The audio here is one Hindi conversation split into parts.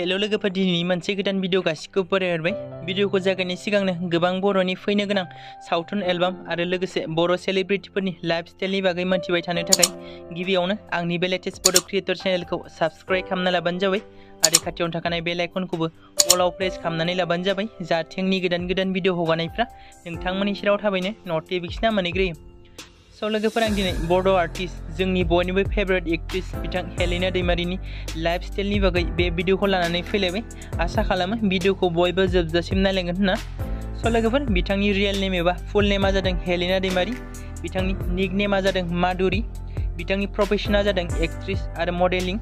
हेलो लोगोफोर दिनैनि मोनसे गोदान भिडिअ गासिखौबो बरायहरबाय। भिडिअखौ जागायनायनि सिगांनो गोबां बर'नि फैनो गोनां सावथुन एलबाम आरो लोगोसे बर' सेलिब्रिटिफोरनि लाइफस्टाइलनि बागै मोनथिबाय थानो थाखाय गिबियावनो आंनि बे लेटेस्ट बड' क्रिएटर चेनेलखौ साबस्क्राइब खालामना लाबानो जाबाय आरो खाथियावनो थाखानाय बेल आइकनखौबो अलाव प्रेस खालामनानै लाबानो जाबाय जाहाथे आंनि गोदान भिडिअ हगारनायफ्रा नोंथांमोननि सेराव थाबैनो नटिफिकेसना मोनहैग्रोयो। सो लोगोफोर आं दिनै बड' आर्टिस्ट जोंनि बयनिबो फेभरेट एक्ट्रेस बिथां हेलिना दैमारिनि लाइफस्टाइलनि बागै बे भिडिअखौ लानानै फैलायबाय। आसा खालामो भिडिअखौ बयबो जोबजासिम नायलांगोन होनना। सो लोगोफोर बिथांनि रियेल नेम एबा फुल नेमा जादों हेलिना दैमारि, बिथांनि निक नेमा जादों माधुरी, बिथांनि प्रफेशना जादों एक्ट्रेस आरो मडेलिं।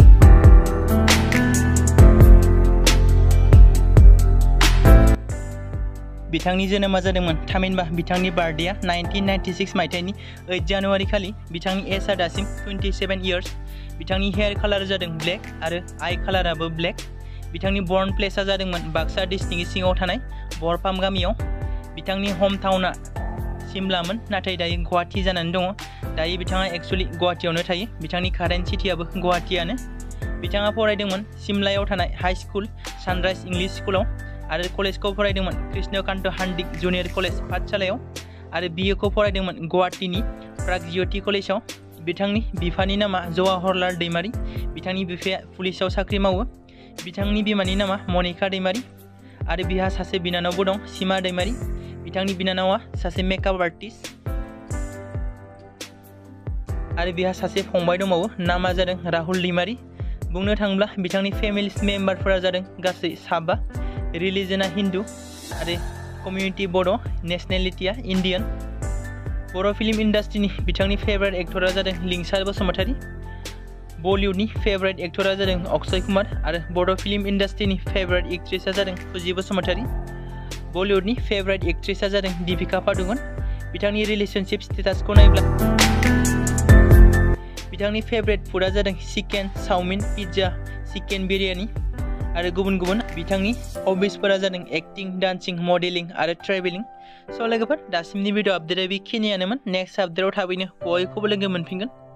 बिथांनि जोनोमा जादोंमोन थामहिनबा बिथांनि बार्थडेआ 1996 मायथाइनि 8 जानुवारि खालि। बिथांनि एजआ दासिम 27 इयार्स। बिथांनि हेयार कालार जादों ब्लेक आरो आइ कालाराबो ब्लेक। बिथांनि बर्न प्लेसआ जादोंमोन बाक्सा डिस्ट्रिक्टनि सिङाव थानाय बरफाम गामियाव। बिथांनि हम टाउनआ सिमलामोन नाथाय दायो गुवाहाटी जानानै दङ। दायो बिथाङा एक्चुअली गुवाहाटीयावनो थायो। बिथांनि कारेन्ट सिटियाबो गुवाहाटीयानो। बिथाङा फरायदोंमोन सिमलायाव थानाय हाई स्कुल सानराइज इंलिश स्कुलाव आरो कलेजखौ फरायदोंमोन कृष्णकान्त हान्दिक जुनियर कलेज पाठशालायाव आरो बिएखौ फरायदोंमोन गुवाहाटीनि प्रागज्योति कलेजाव। बिथांनि बिफानि नामा जवाहरलाल दैमारि। बिथांनि बिफाया पुलिसाव साख्रि मावो। बिथांनि बिमानि नामा मनिका दैमारि आरो बिहा सासे बिनानावबो दं सीमा दैमारि। बिथांनि बिनानावा सासे मेकआप आर्टिस्ट आरो बिहा सासे फंबाय दंबावो नामा जादों राहुल दैमारि। बुंनो थाङोब्ला बिथांनि फेमिलि मेम्बारफोरा जादों गासै 7। रिलिजना हिन्दु आरो कमिउनिटि बड', नेशनेलिटिया इन्डियान। बर' फिल्म इन्डास्ट्रिनि बिथांनि फेभरेट एक्टरा जादों लिंसार बसुमतारी। बलिउडनि फेभरेट एक्टरा जादों अक्षय कुमार आरो बड' फिल्म इन्डास्ट्रिनि फेभरेट एक्ट्रेसआ जादों फुजि बसुमतारी। बलिउडनि फेभरेट एक्ट्रेसआ जादों दीपिका पादुकन। बिथांनि रिलेशनशिप स्टेटासखौ नायब्ला बिथांनि फेभरेट फुडआ जादों chicken, chowmein, pizza, chicken biryani आरो गुबुन गुबुन। बिथांनि हबिसफोरा जादों एक्टिं, डान्सिं, मडेलिं आरो ट्रेभेलिं। स' लोगोफोर दासिमनि भिडिअ आपडेटआ बेखिनियानोमोन। नेक्स्ट आपडेटआव थाबैनो बयखौबो लोगो मोनफिनगोन।